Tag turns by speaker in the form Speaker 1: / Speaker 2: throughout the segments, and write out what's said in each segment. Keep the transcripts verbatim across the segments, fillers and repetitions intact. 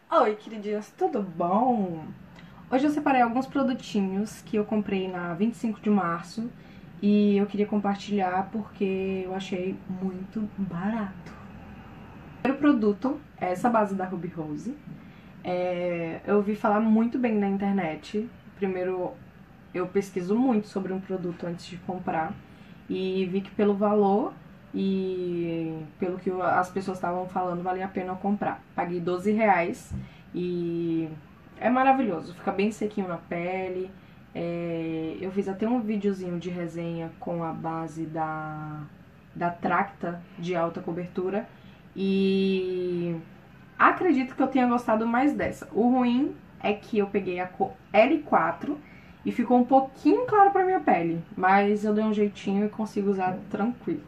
Speaker 1: Oi, queridinhos, tudo bom? Hoje eu separei alguns produtinhos que eu comprei na vinte e cinco de março e eu queria compartilhar porque eu achei muito barato. O primeiro produto é essa base da Ruby Rose. É, eu ouvi falar muito bem na internet. Primeiro, eu pesquiso muito sobre um produto antes de comprar e vi que pelo valor e pelo que as pessoas estavam falando, valia a pena eu comprar. Paguei doze reais e é maravilhoso, fica bem sequinho na pele. É, eu fiz até um videozinho de resenha com a base da, da Tracta de alta cobertura e acredito que eu tenha gostado mais dessa. O ruim é que eu peguei a cor L quatro e ficou um pouquinho claro pra minha pele, mas eu dei um jeitinho e consigo usar tranquilo.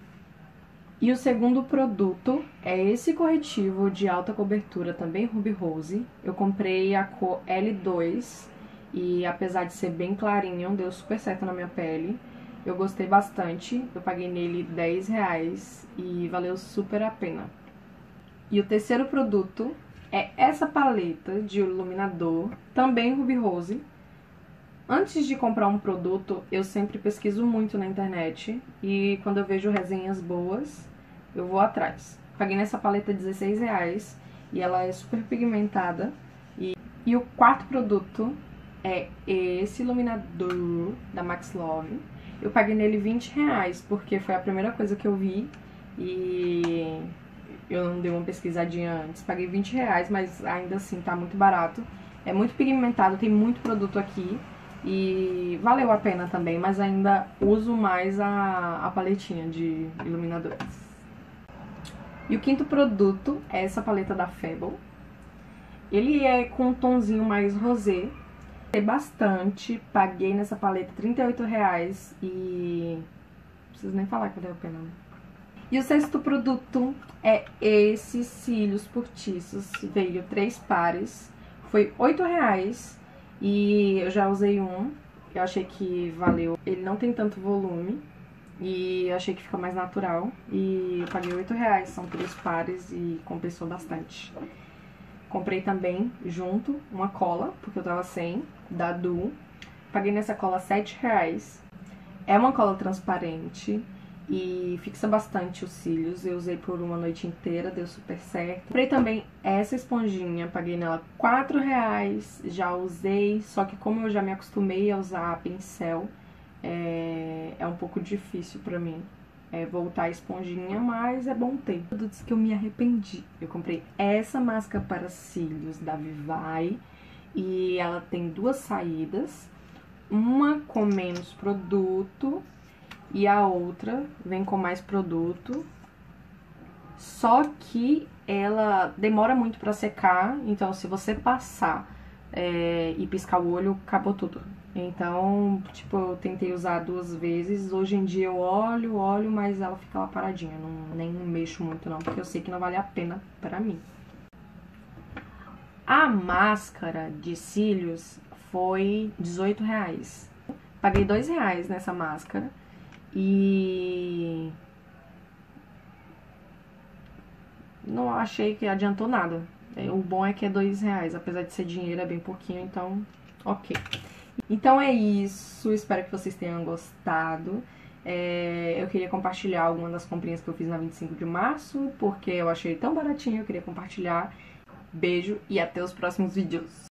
Speaker 1: E o segundo produto é esse corretivo de alta cobertura, também Ruby Rose. Eu comprei a cor L dois e apesar de ser bem clarinho, deu super certo na minha pele. Eu gostei bastante, eu paguei nele dez reais e valeu super a pena. E o terceiro produto é essa paleta de iluminador, também Ruby Rose. Antes de comprar um produto, eu sempre pesquiso muito na internet e quando eu vejo resenhas boas, eu vou atrás. Paguei nessa paleta dezesseis reais e ela é super pigmentada. E, e o quarto produto é esse iluminador da Max Love. Eu paguei nele vinte reais porque foi a primeira coisa que eu vi e eu não dei uma pesquisadinha antes. Paguei vinte reais, mas ainda assim tá muito barato. É muito pigmentado, tem muito produto aqui. E valeu a pena também, mas ainda uso mais a, a paletinha de iluminadores. E o quinto produto é essa paleta da Fable. Ele é com um tonzinho mais rosé. Gostei bastante, paguei nessa paleta trinta e oito reais e não preciso nem falar que valeu a pena. E o sexto produto é esses cílios postiços, veio três pares, foi oito reais. E eu já usei um, eu achei que valeu. Ele não tem tanto volume e eu achei que fica mais natural. E eu paguei oito reais, são três pares e compensou bastante. Comprei também, junto, uma cola, porque eu tava sem, da Duo. Paguei nessa cola sete reais. É uma cola transparente e fixa bastante os cílios. Eu usei por uma noite inteira, deu super certo. Comprei também essa esponjinha, paguei nela quatro reais, já usei, só que como eu já me acostumei a usar pincel, é, é um pouco difícil pra mim é, voltar a esponjinha, mas é bom ter. Produtos que eu me arrependi. Eu comprei essa máscara para cílios da Vivai e ela tem duas saídas, uma com menos produto e a outra vem com mais produto, só que ela demora muito pra secar, então se você passar é, e piscar o olho, acabou tudo. Então, tipo, eu tentei usar duas vezes, hoje em dia eu olho, olho, mas ela fica lá paradinha, não, nem mexo muito não, porque eu sei que não vale a pena pra mim. A máscara de cílios foi dezoito reais. Paguei dois reais nessa máscara. E não achei que adiantou nada. O bom é que é dois reais, apesar de ser dinheiro, é bem pouquinho, então ok. Então é isso, espero que vocês tenham gostado. É, eu queria compartilhar algumas das comprinhas que eu fiz na vinte e cinco de março, porque eu achei tão baratinho, eu queria compartilhar. Beijo e até os próximos vídeos.